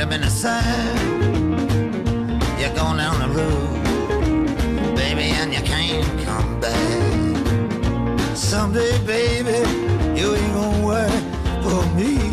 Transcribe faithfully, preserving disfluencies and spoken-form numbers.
have been a sign. You're going down the road, baby, and you can't come back. Someday, baby, you ain't gonna work for me.